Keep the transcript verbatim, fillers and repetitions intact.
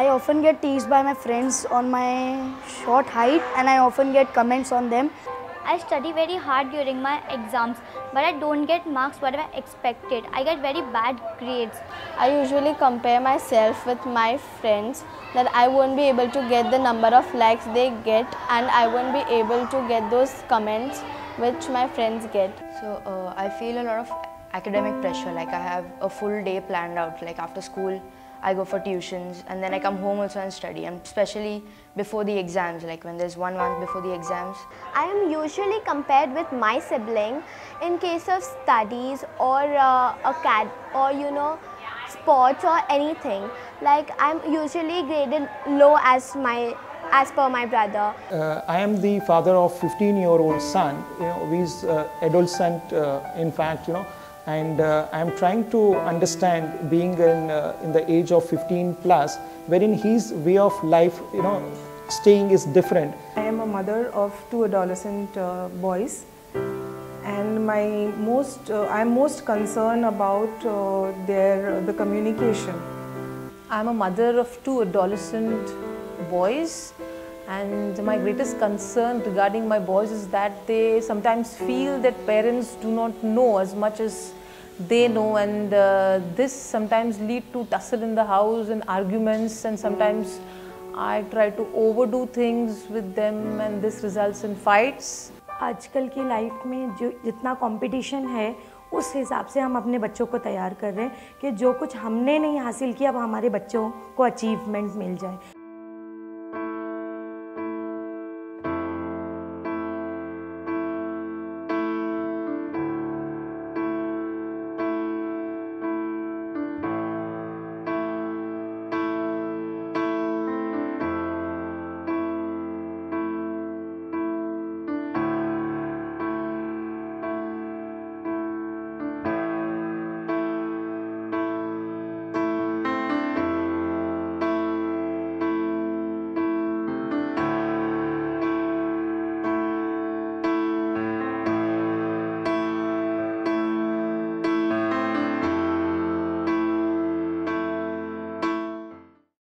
I often get teased by my friends on my short height, and I often get comments on them. I study very hard during my exams, but I don't get marks whatever I expected. I get very bad grades. I usually compare myself with my friends that I won't be able to get the number of likes they get, and I won't be able to get those comments which my friends get. So uh, I feel a lot of academic pressure, like I have a full day planned out, like after school I go for tuitions and then I come home also and study, and especially before the exams, like when there's one month before the exams. I am usually compared with my sibling in case of studies or uh, acad or you know sports or anything. Like I'm usually graded low as my as per my brother. Uh, I am the father of fifteen year old son, you know, he's uh, adolescent uh, in fact, you know, and uh, I am trying to understand being in, uh, in the age of fifteen plus, wherein his way of life, you know, staying is different. I am a mother of two adolescent uh, boys, and my most, uh, I am most concerned about uh, their, uh, the communication. I am a mother of two adolescent boys, and my greatest concern regarding my boys is that they sometimes feel that parents do not know as much as they know, and uh, this sometimes lead to tussle in the house and arguments, and sometimes I try to overdo things with them and this results in fights. आजकल की life में जो जितना competition है उस हिसाब से हम अपने बच्चों को तैयार कर रहे हैं कि जो कुछ हमने नहीं हासिल किया अब हमारे बच्चों को अचीवमेंट मिल जाए.